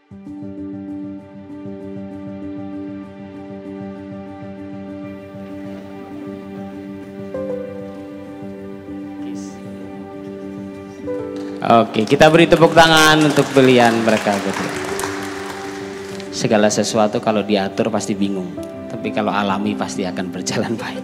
Oke, kita beri tepuk tangan untuk pilihan mereka. Segala sesuatu kalau diatur pasti bingung, tapi kalau alami pasti akan berjalan baik.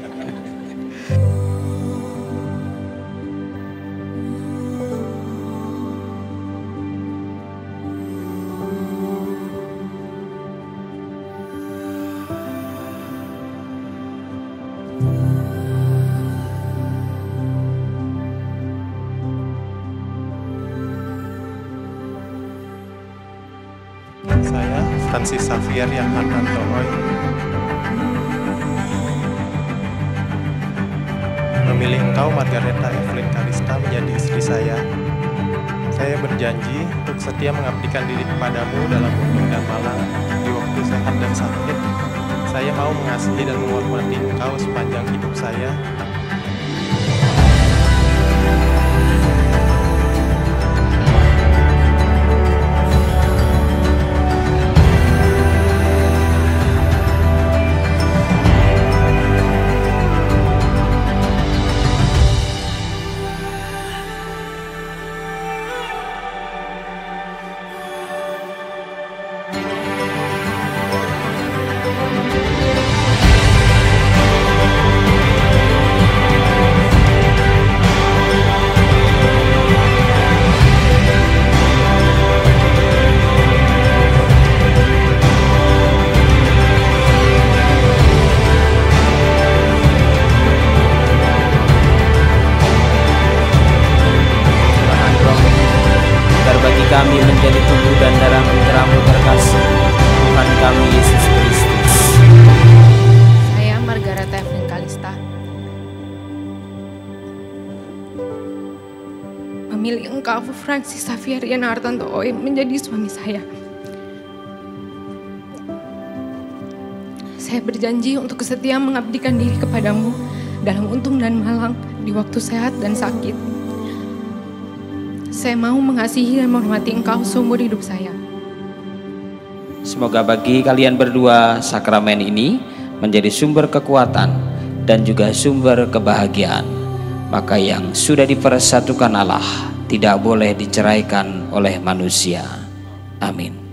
Saya, Francis Xavier yang Hartanto Oi, memilih engkau Margareta Evelyn Kalista menjadi istri saya. Saya berjanji untuk setia mengabdikan diri kepadamu dalam untung dan malang, di waktu sehat dan sakit. Saya mau mengasihi dan menghormati engkau sepanjang hidup saya. Kami menjadi tubuh dan darah putramu terkasih, Tuhan kami Yesus Kristus. Saya Margareta Evelyn Kalista memilih engkau Francis Xavier yang Hartanto Oi menjadi suami saya. Saya berjanji untuk setia mengabdikan diri kepadamu dalam untung dan malang, di waktu sehat dan sakit. Saya mau mengasihi dan menghormati engkau seumur hidup saya. Semoga bagi kalian berdua sakramen ini menjadi sumber kekuatan dan juga sumber kebahagiaan. Maka yang sudah dipersatukan Allah tidak boleh diceraikan oleh manusia. Amin.